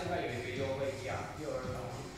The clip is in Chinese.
现在有一个优惠价，幼儿童